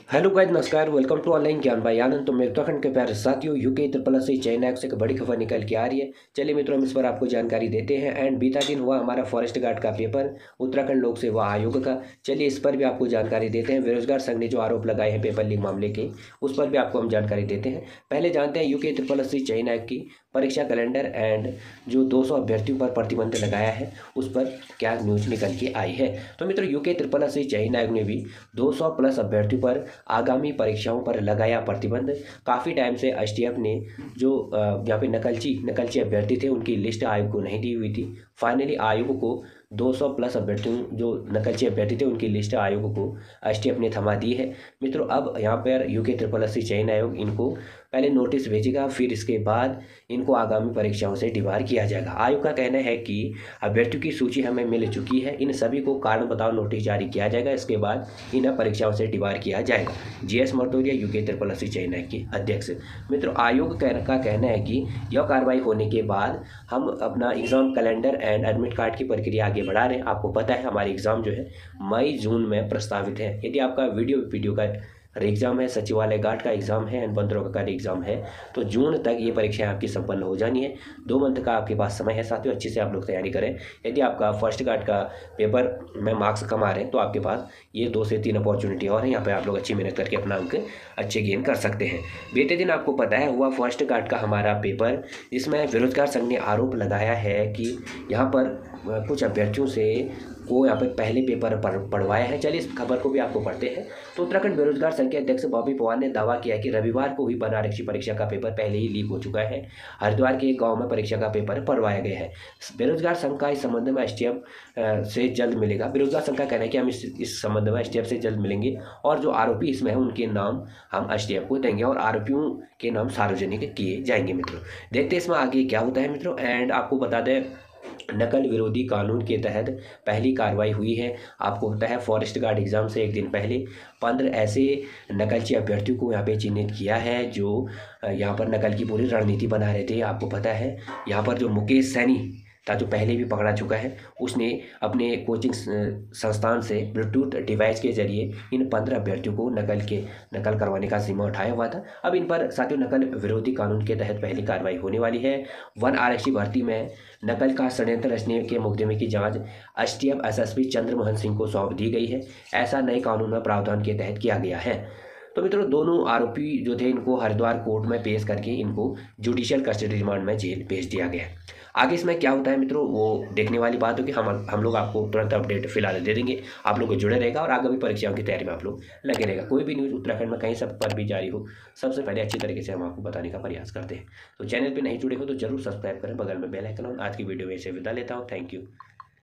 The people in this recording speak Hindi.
हेलो गाइस, नमस्कार। वेलकम टू ऑनलाइन ज्ञान भाई आनंद। तो मेरे उत्तराखंड के प्यारे साथियों, यूके ट्रिपल से चाइना से एक बड़ी खबर निकल के आ रही है। चलिए मित्रों, हम इस पर आपको जानकारी देते हैं। एंड बीता दिन हुआ हमारा फॉरेस्ट गार्ड का पेपर, उत्तराखंड लोक सेवा आयोग का। चलिए इस पर भी आपको जानकारी देते हैं। बेरोजगार संघ ने जो आरोप लगाए हैं पेपर लीक मामले के, उस पर भी आपको हम जानकारी देते हैं। पहले जानते हैं यूके ट्रिपल चाइना की परीक्षा कैलेंडर एंड जो 200 अभ्यर्थियों पर प्रतिबंध लगाया है, उस पर क्या न्यूज निकल के आई है। तो मित्रों, यूके ट्रिपल चाइना ने भी 200 प्लस अभ्यर्थियों पर आगामी परीक्षाओं पर लगाया प्रतिबंध। काफ़ी टाइम से एसटीएफ ने जो यहाँ पे नकलची अभ्यर्थी थे, उनकी लिस्ट आयोग को नहीं दी हुई थी। फाइनली आयोग को 200 प्लस अभ्यर्थियों जो नकलची अभ्यर्थी थे, उनकी लिस्ट आयोग को एसटीएफ ने थमा दी है। मित्रों, अब यहाँ पर यूके ट्रिपल चयन आयोग इनको पहले नोटिस भेजेगा, फिर इसके बाद इनको आगामी परीक्षाओं से डिबार किया जाएगा। आयोग का कहना है कि अभ्यर्थियों की सूची हमें मिल चुकी है, इन सभी को कारण बताओ नोटिस जारी किया जाएगा। इसके बाद इन परीक्षाओं से डिबार किया जाएगा। जीएस मर्तोरिया, यूके ट्रिपल चाइना के अध्यक्ष। मित्रों, आयोग का कहना है कि यह कार्रवाई होने के बाद हम अपना exam calendar and admit card की प्रक्रिया आगे बढ़ा रहे हैं। आपको पता है हमारे एग्जाम जो है मई जून में प्रस्तावित है। यदि आपका वीडियो का एग्जाम है, सचिवालय गार्ड का एग्जाम है एंड बंदरों का एग्जाम है, तो जून तक ये परीक्षाएं आपकी संपन्न हो जानी है। 2 मंथ का आपके पास समय है साथियों, अच्छे से आप लोग तैयारी करें। यदि आपका फर्स्ट गार्ड का पेपर में मार्क्स कम आ रहे हैं, तो आपके पास ये 2 से 3 अपॉर्चुनिटी और हैं। यहाँ पे आप लोग अच्छी मेहनत करके अपना अंक अच्छे गेन कर सकते हैं। बीते दिन आपको पता है हुआ फर्स्ट गार्ड का हमारा पेपर, जिसमें बेरोजगार संघ ने आरोप लगाया है कि यहाँ पर कुछ अभ्यर्थियों से को यहाँ पर पहले पेपर पढ़वाया है। चलिए इस खबर को भी आपको पढ़ते हैं। तो उत्तराखंड बेरोजगार संघ के अध्यक्ष बॉबी पवार ने दावा किया कि रविवार को हुई बनारक्षी परीक्षा का पेपर पहले ही लीक हो चुका है। हरिद्वार के एक गांव में परीक्षा का पेपर पढ़वाया गया है। बेरोजगार संघ का इस संबंध में एसटीएफ से जल्द मिलेगा। बेरोजगार संघ का कहना है कि हम इस संबंध में एसटीएफ से जल्द मिलेंगे और जो आरोपी इसमें है उनके नाम हम एसटीएफ को देंगे और आरोपियों के नाम सार्वजनिक किए जाएंगे। मित्रों, देखते हैं इसमें आगे क्या होता है। मित्रों, एंड आपको बता दें, नकल विरोधी कानून के तहत पहली कार्रवाई हुई है। आपको पता है फॉरेस्ट गार्ड एग्जाम से एक दिन पहले 15 ऐसे नकलची अभ्यर्थियों को यहाँ पे चिन्हित किया है जो यहाँ पर नकल की पूरी रणनीति बना रहे थे। आपको पता है यहाँ पर जो मुकेश सैनी था, जो पहले भी पकड़ा चुका है, उसने अपने कोचिंग संस्थान से ब्लूटूथ डिवाइस के जरिए इन 15 अभ्यर्थियों को नकल करवाने का जिम्मा उठाया हुआ था। अब इन पर साथियों नकल विरोधी कानून के तहत पहली कार्रवाई होने वाली है। वन आरक्षी भर्ती में नकल का षड्यंत्र रचने के मुकदमे की जांच एसटीएफ एसएसपी चंद्रमोहन सिंह को सौंप दी गई है। ऐसा नए कानून में प्रावधान के तहत किया गया है। तो मित्रों, दोनों आरोपी जो थे, इनको हरिद्वार कोर्ट में पेश करके इनको जुडिशियल कस्टडी रिमांड में जेल भेज दिया गया। आगे इसमें क्या होता है मित्रों, वो देखने वाली बात होगी। हम लोग आपको तुरंत अपडेट फिलहाल दे देंगे। आप लोग को जुड़े रहेगा और आगामी परीक्षाओं की तैयारी में आप लोग लगे रहेगा। कोई भी न्यूज़ उत्तराखंड में कहीं सब पर भी जारी हो, सबसे पहले अच्छी तरीके से हम आपको बताने का प्रयास करते हैं। तो चैनल पर नहीं जुड़े हो तो जरूर सब्सक्राइब करें, बगल में बेल आइकन। आज की वीडियो में इसे विदा लेता हूँ। Thank you.